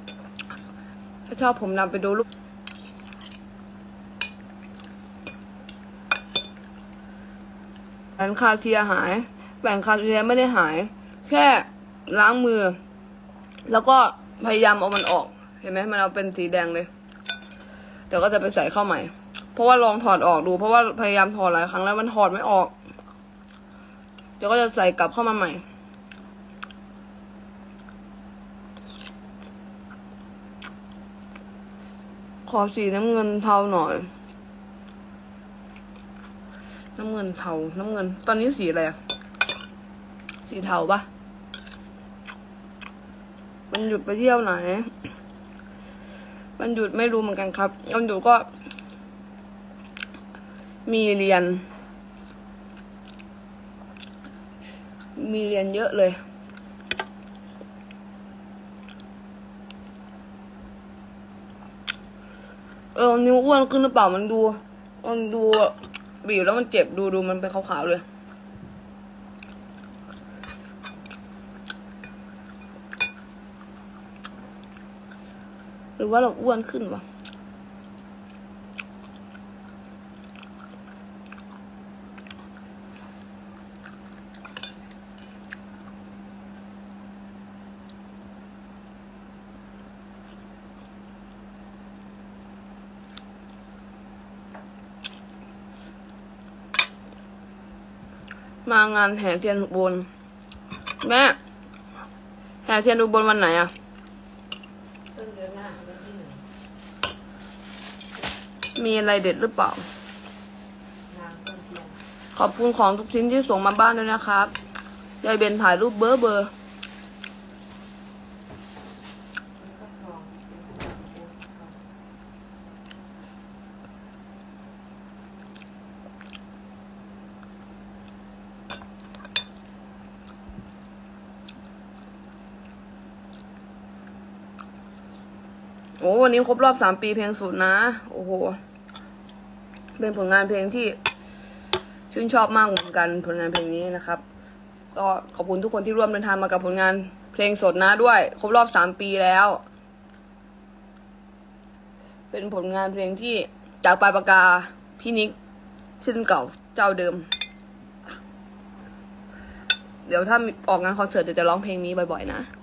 ถ้าชอบผมนำไปดูรูปแหวนคาเทียหายแหวนคาเทียไม่ได้หายแค่ล้างมือแล้วก็พยายามเอามันออกเห็นไหมมันเอาเป็นสีแดงเลยเดี๋ยวก็จะไปใส่เข้าใหม่เพราะว่าลองถอดออกดูเพราะว่าพยายามถอดหลายครั้งแล้วมันถอดไม่ออกเดี๋ยวก็จะใส่กลับเข้ามาใหม่ขอสีน้ำเงินเทาหน่อยน้ำเงินเทาน้ำเงินตอนนี้สีอะไรอะสีเทาปะมันหยุดไปเที่ยวไหนมันหยุดไม่รู้เหมือนกันครับมันหยุดก็มีเรียนเยอะเลยนิ้วอ้วนขึ้นหรือเปล่ามันดูบีบแล้วมันเจ็บดูมันเป็นขาวๆเลยหรือว่าเราอ้วนขึ้นวะมางานแห่เทียนอุบลแม่แห่เทียนอุบลวันไหนอะมีอะไรเด็ดหรือเปล่าขอบคุณของทุกชิ้นที่ส่งมาบ้านด้วยนะครับยายเบนถ่ายรูปเบอร์โอ้วันนี้ครบรอบ3 ปีเพลงสุดนะโอ้โหเป็นผลงานเพลงที่ชื่นชอบมากเหมือนกันผลงานเพลงนี้นะครับก็ขอบคุณทุกคนที่ร่วมเดินทางมากับผลงานเพลงสดนะด้วยครบรอบ3 ปีแล้วเป็นผลงานเพลงที่จากปลายปากกาพี่นิกชื่อเก่าเจ้าเดิมเดี๋ยวถ้าออกงานคอนเสิร์ตเดี๋ยวจะร้องเพลงนี้บ่อยๆนะ